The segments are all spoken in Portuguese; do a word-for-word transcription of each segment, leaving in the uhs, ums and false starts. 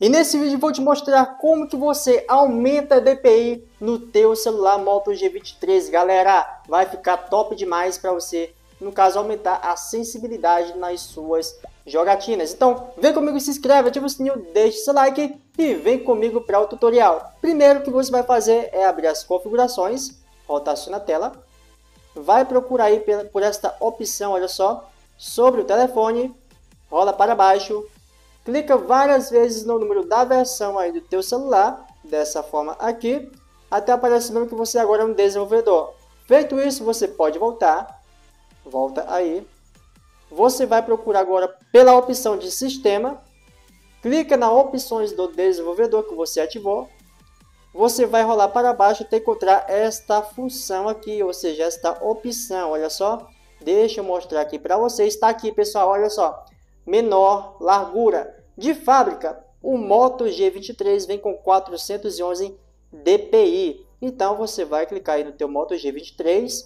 E nesse vídeo vou te mostrar como que você aumenta a D P I no teu celular Moto G vinte e três, galera. Vai ficar top demais para você, no caso, aumentar a sensibilidade nas suas jogatinas. Então, vem comigo, se inscreve, ativa o sininho, deixa seu like e vem comigo para o tutorial. Primeiro que você vai fazer é abrir as configurações, rotaciona a tela, vai procurar aí por esta opção, olha só, sobre o telefone, rola para baixo, clica várias vezes no número da versão aí do teu celular, dessa forma aqui, até aparecer que você agora é um desenvolvedor. Feito isso, você pode voltar, volta aí, você vai procurar agora pela opção de sistema, clica nas opções do desenvolvedor que você ativou, você vai rolar para baixo até encontrar esta função aqui, ou seja, esta opção, olha só, deixa eu mostrar aqui para vocês, está aqui pessoal, olha só, menor largura. De fábrica, o Moto G vinte e três vem com quatrocentos e onze D P I, então você vai clicar aí no teu Moto G vinte e três,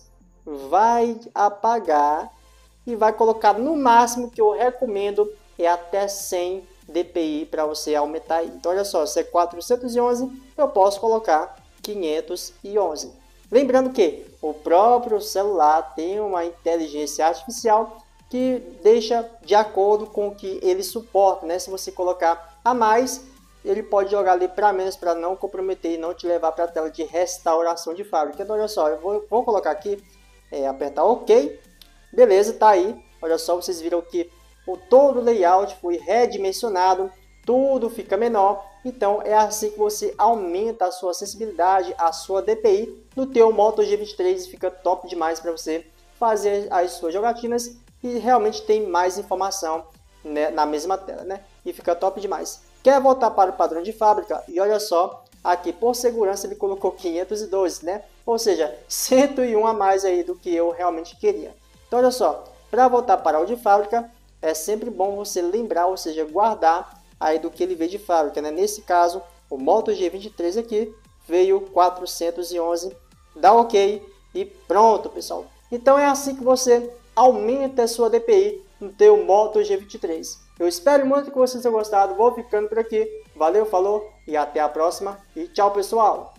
vai apagar e vai colocar no máximo, que eu recomendo é até cem D P I para você aumentar. Então olha só, se é quatrocentos e onze, eu posso colocar quinhentos e onze. Lembrando que o próprio celular tem uma inteligência artificial que deixa de acordo com o que ele suporta, né? Se você colocar a mais, ele pode jogar ali para menos, para não comprometer e não te levar para a tela de restauração de fábrica. Então olha só, eu vou, vou colocar aqui, é, apertar OK, beleza, tá aí. Olha só, vocês viram que o todo o layout foi redimensionado, tudo fica menor. Então é assim que você aumenta a sua sensibilidade, a sua D P I no teu Moto G vinte e três, e fica top demais para você fazer as suas jogatinas e realmente tem mais informação, né, na mesma tela, né? E fica top demais. Quer voltar para o padrão de fábrica? E olha só, aqui por segurança ele colocou quinhentos e doze, né? Ou seja, cento e um a mais aí do que eu realmente queria. Então olha só, para voltar para o de fábrica, é sempre bom você lembrar, ou seja, guardar aí do que ele veio de fábrica, né? Nesse caso, o Moto G vinte e três aqui veio quatrocentos e onze, dá OK e pronto, pessoal. Então é assim que você aumenta a sua D P I no teu Moto G vinte e três. Eu espero muito que vocês tenham gostado, vou ficando por aqui. Valeu, falou e até a próxima e tchau, pessoal!